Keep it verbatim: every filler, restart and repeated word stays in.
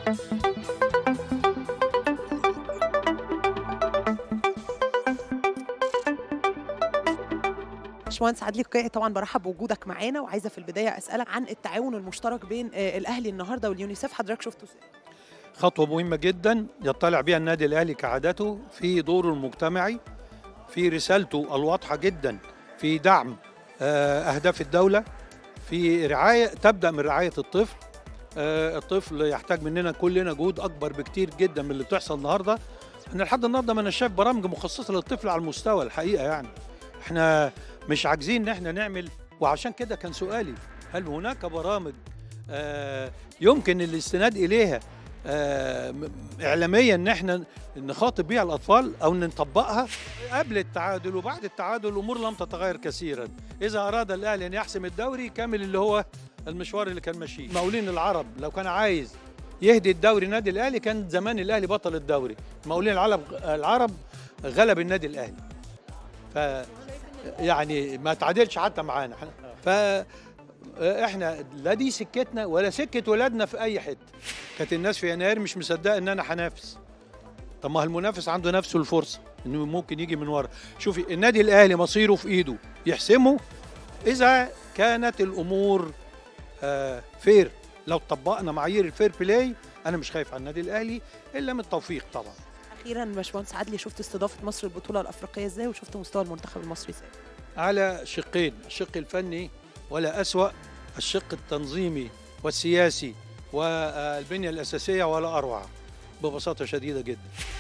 باشمهندس عدلي قيعي، طبعا برحب بوجودك معانا، وعايزه في البدايه اسالك عن التعاون المشترك بين آه، الاهلي النهارده واليونيسف، حضرتك شفته ازاي؟ خطوة مهمة جدا يطلع بها النادي الأهلي كعادته في دوره المجتمعي، في رسالته الواضحة جدا في دعم آه، أهداف الدولة، في رعاية تبدأ من رعاية الطفل. آه، الطفل يحتاج مننا كلنا جهود أكبر بكتير جدا من اللي بتحصل النهاردة. أنا لحد النهاردة ما أنا شايف برامج مخصصة للطفل على المستوى الحقيقة، يعني احنا مش عاجزين ان احنا نعمل. وعشان كده كان سؤالي، هل هناك برامج آه يمكن الاستناد اليها آه اعلاميا ان احنا نخاطب بيها الاطفال او نطبقها قبل التعادل وبعد التعادل؟ الامور لم تتغير كثيرا. اذا اراد الاهلي ان يحسم الدوري كامل اللي هو المشوار اللي كان ماشيه. مقاولين العرب لو كان عايز يهدي الدوري النادي الاهلي كان زمان الاهلي بطل الدوري. مقاولين العرب العرب غلب النادي الاهلي، ف يعني ما تعادلش حتى معانا. فاحنا لا دي سكتنا ولا سكه ولادنا في اي حته. كانت الناس في يناير مش مصدقه ان انا هنافس. طب ما المنافس عنده نفسه الفرصه انه ممكن يجي من ورا. شوفي النادي الاهلي مصيره في ايده يحسمه اذا كانت الامور آه فير. لو طبقنا معايير الفير بلاي انا مش خايف على النادي الاهلي الا من التوفيق طبعا. اخيرا باشمهندس عدلي، شفت استضافه مصر البطوله الافريقيه ازاي، وشفت مستوى المنتخب المصري ازاي؟ على شقين، الشق الفني ولا أسوأ، الشق التنظيمي والسياسي والبنية الأساسية ولا أروع، ببساطة شديدة جدا.